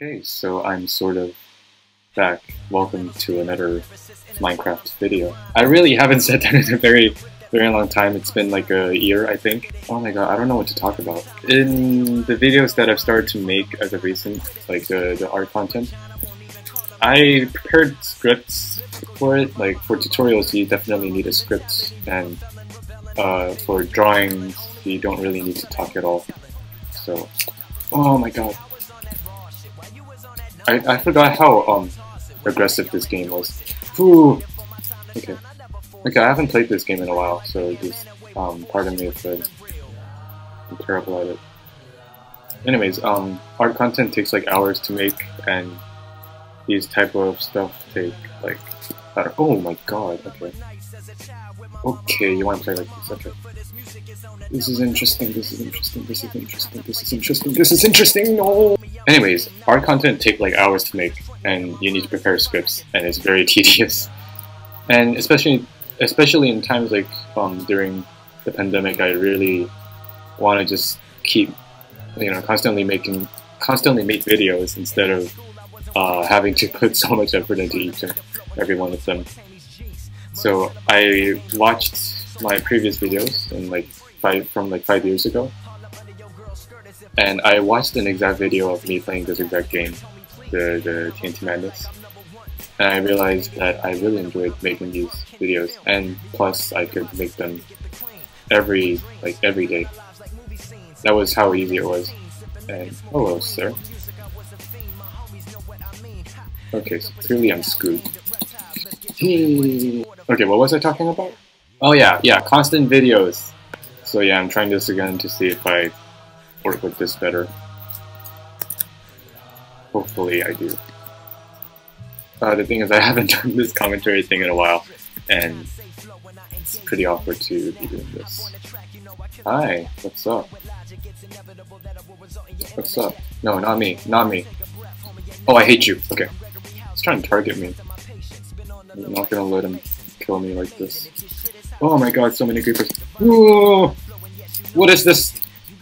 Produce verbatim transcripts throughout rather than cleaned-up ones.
Okay, so I'm sort of back. Welcome to another Minecraft video. I really haven't said that in a very, very long time. It's been like a year, I think. Oh my god, I don't know what to talk about. In the videos that I've started to make as of recent, like the, the art content, I prepared scripts for it. Like for tutorials, you definitely need a script, and uh, for drawings, you don't really need to talk at all. So, oh my god. I, I forgot how um aggressive this game was. Ooh. Okay. Okay, I haven't played this game in a while, so just um pardon me if I'm terrible at it. Anyways, um art content takes like hours to make, and these type of stuff take like I don't, oh my god, okay. Okay, you want to play like this, okay. This is interesting, this is interesting, this is interesting, this is interesting, this is interesting, no! Anyways, art content take like hours to make, and you need to prepare scripts, and it's very tedious. And especially especially in times like um, during the pandemic, I really want to just keep, you know, constantly making, constantly make videos instead of uh, having to put so much effort into each and every one of them. So I watched my previous videos in like five from like five years ago, and I watched an exact video of me playing this exact game, the the T N T Madness, and I realized that I really enjoyed making these videos, and plus I could make them every like every day. That was how easy it was. And hello, sir. Okay, so clearly I'm screwed. Okay, what was I talking about? Oh yeah, yeah, constant videos. So yeah, I'm trying this again to see if I work with this better. Hopefully I do. Uh, the thing is, I haven't done this commentary thing in a while, and it's pretty awkward to be doing this. Hi, what's up? What's up? No, not me, not me. Oh, I hate you. Okay. He's trying to target me. I'm not gonna let him kill me like this. Oh my god, so many creepers. Whoa! What is this?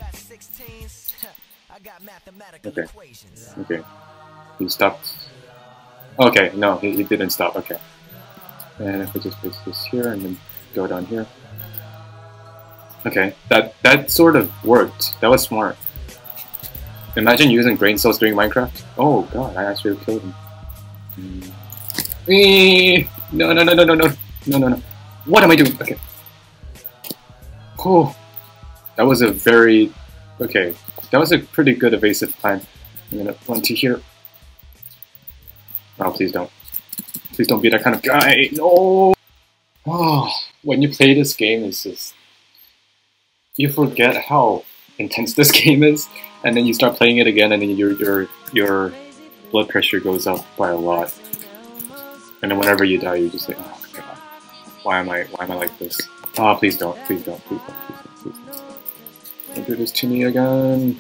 Okay. Okay. He stopped. Okay, no, he, he didn't stop. Okay. And if I just place this here and then go down here. Okay, that that sort of worked. That was smart. Imagine using brain cells during Minecraft. Oh god, I actually killed him. Mm. No, no, no, no, no, no, no, no, no. What am I doing? Okay. Cool. That was a very... Okay. That was a pretty good evasive plan. I'm gonna run to here. Oh, please don't. Please don't be that kind of guy. No! Oh, when you play this game, it's just... You forget how intense this game is, and then you start playing it again, and then your your your blood pressure goes up by a lot. And then whenever you die, you just like, oh my god, why am I why am I like this? Oh, please don't, please don't, please don't, please don't, please don't. Don't do this to me again.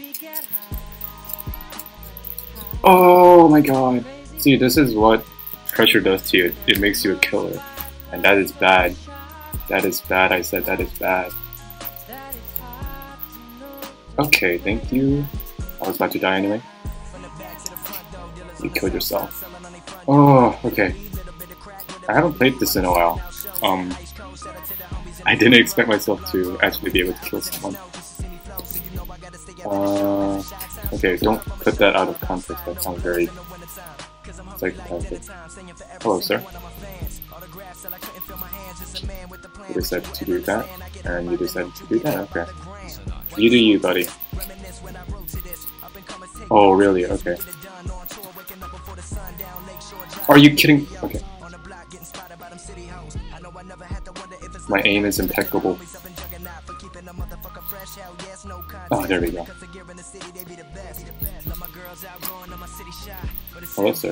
Oh my god. See, this is what pressure does to you. It makes you a killer. And that is bad. That is bad, I said that is bad. Okay, thank you. I was about to die anyway. You killed yourself. Oh, okay. I haven't played this in a while. Um, I didn't expect myself to actually be able to kill someone. Uh, okay, don't put that out of context. That sounds very psychopathic. Hello, sir. You decided to do that, and you decided to do that. Okay. You do you, buddy. Oh, really? Okay. Are you kidding? Okay. My aim is impeccable. Oh, there we go. Hello, sir.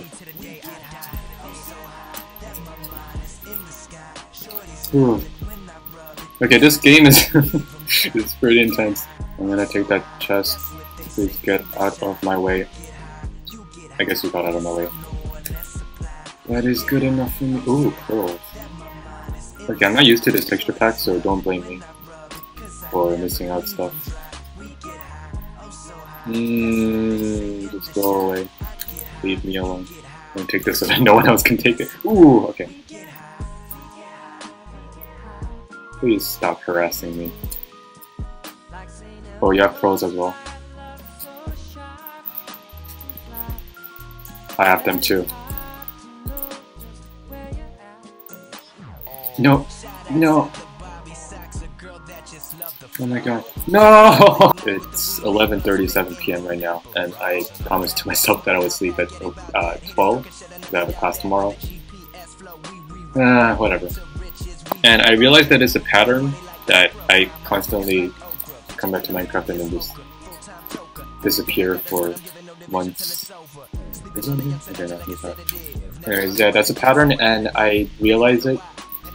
Ooh. Okay, this game is is pretty intense. I'm gonna take that chest. Please get out of my way. I guess you got out of my way. That is good enough for me. Ooh, pearls. Okay, I'm not used to this texture pack, so don't blame me for missing out stuff. Mmm, just go away. Leave me alone. I'm gonna take this so that no one else can take it. Ooh, okay. Please stop harassing me. Oh, you have pros as well. I have them too. No, no. Oh my god. No! It's eleven thirty-seven p m right now, and I promised to myself that I would sleep at uh, twelve, because I have a class tomorrow. Ah, whatever. And I realized that it's a pattern that I constantly come back to Minecraft and then just disappear for months. Okay, no, he's not. Anyways, yeah, that's a pattern, and I realize it.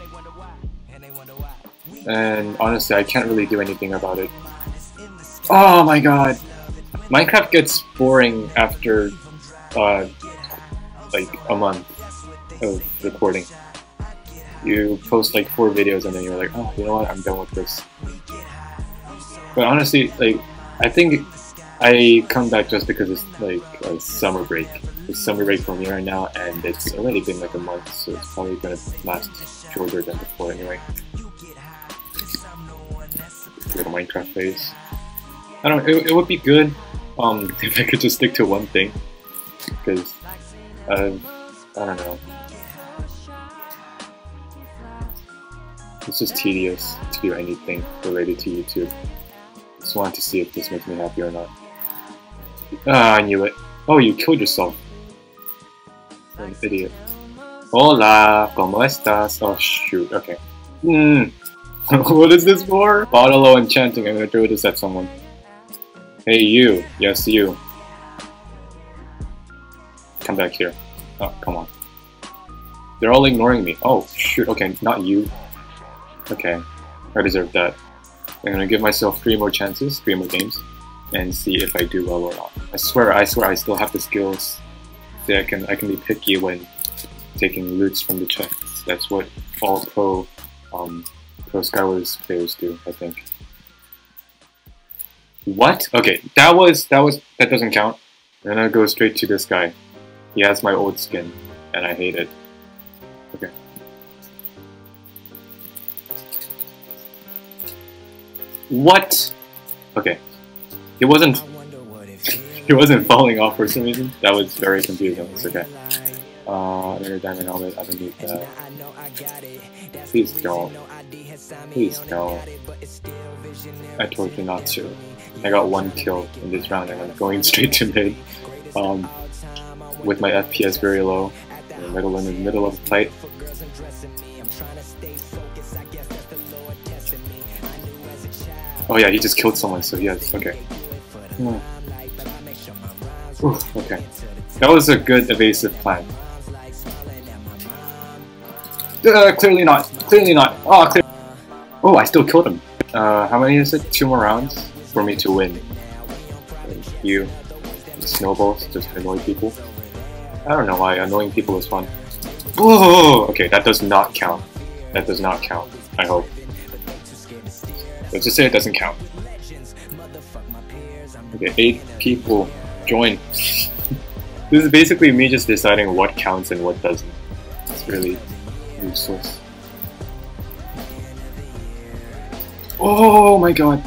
And honestly, I can't really do anything about it. Oh my god! Minecraft gets boring after, uh, like, a month of recording. You post like four videos and then you're like, oh, you know what, I'm done with this. But honestly, like, I think I come back just because it's like a summer break. It's summer break for me right now, and it's already been like a month, so it's probably gonna last shorter than before anyway. The Minecraft phase. I don't know, it, it would be good um, if I could just stick to one thing, because uh, I don't know. It's just tedious to do anything related to YouTube. Just wanted to see if this makes me happy or not. Ah, I knew it. Oh, you killed yourself. You're an idiot. Hola, ¿cómo estás? Oh shoot, okay. Hmm. What is this for? Bottle enchanting, I'm gonna throw this at someone. Hey you, yes you. Come back here. Oh, come on. They're all ignoring me. Oh shoot, okay, not you. Okay, I deserve that. I'm gonna give myself three more chances, three more games, and see if I do well or not. I swear, I swear I still have the skills. See, I can, I can be picky when taking loots from the chests. That's what all pro, um, pro Skywars players do, I think. What? Okay, that was, that was, that doesn't count. I'm gonna go straight to this guy. He has my old skin, and I hate it. Okay. What? Okay. It wasn't... it wasn't falling off for some reason. That was very confusing. It's okay. Uh, another diamond helmet. I don't need that. Please don't. Please don't. I told you not to. I got one kill in this round and I'm going straight to mid. Um, with my F P S very low. In the middle, in the middle of the fight. Oh yeah, he just killed someone, so he has, okay. Hmm. Oof, okay. That was a good evasive plan. Uh, clearly not. Clearly not. Oh, clear. Oh, I still killed him. Uh, how many is it? Two more rounds for me to win. You. Snowballs, just annoy people. I don't know why, annoying people is fun. Oh, okay, that does not count. That does not count, I hope. Let's just say it doesn't count. Okay, eight people join. This is basically me just deciding what counts and what doesn't. It's really useless. Oh my god!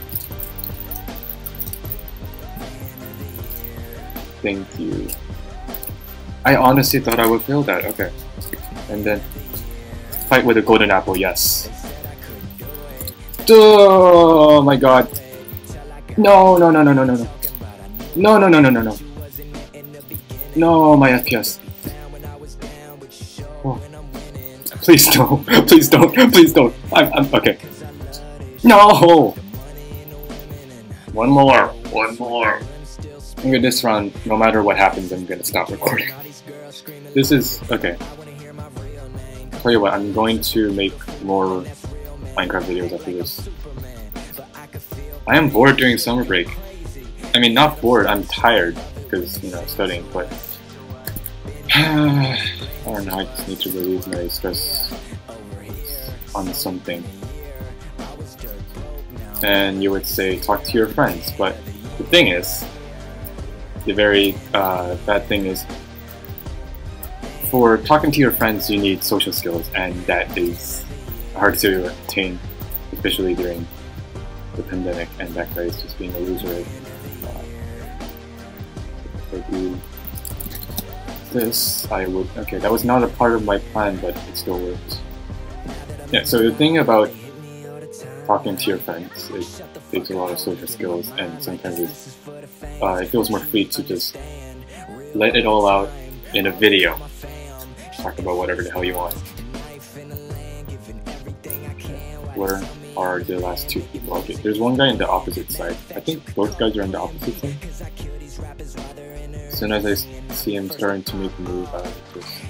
Thank you. I honestly thought I would fail that, okay. And then fight with a golden apple, yes. Oh my god. No, no, no, no, no, no, no. No, no, no, no, no, no. No, my F P S. Oh. Please don't. Please don't. Please don't. I'm, I'm okay. No! One more. One more. I'm gonna this round, no matter what happens, I'm gonna stop recording. This is, okay. Tell you what, I'm going to make more Minecraft videos after this. I am bored during summer break. I mean, not bored, I'm tired, because, you know, studying, but... I don't know, I just need to relieve my stress on something. And you would say, talk to your friends, but the thing is, the very uh, bad thing is, for talking to your friends, you need social skills, and that is hard to attain, especially during the pandemic. And that guy is just being a loser. Uh, if I do this, I would. Okay, that was not a part of my plan, but it still works. Yeah. So the thing about talking to your friends, it takes a lot of social skills, and sometimes it's, uh, it feels more free to just let it all out in a video. Talk about whatever the hell you want. Where are the last two people? Okay, there's one guy on the opposite side. I think both guys are on the opposite side. As soon as I see him starting to make a move, I just...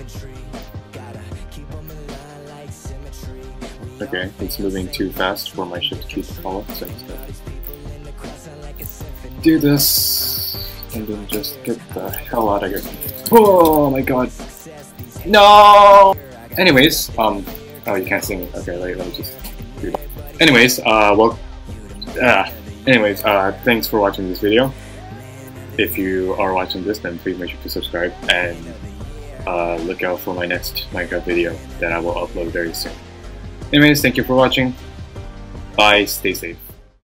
Okay, it's moving too fast for my ship to keep follow, so instead do this, and then just get the hell out of here. Oh my god! No! Anyways, um, oh, you can't see me. Okay, let, let me just do that. Anyways, uh, well, uh, anyways, uh, thanks for watching this video. If you are watching this, then please make sure to subscribe, and uh, look out for my next Minecraft video that I will upload very soon. Anyways, thank you for watching. Bye, stay safe.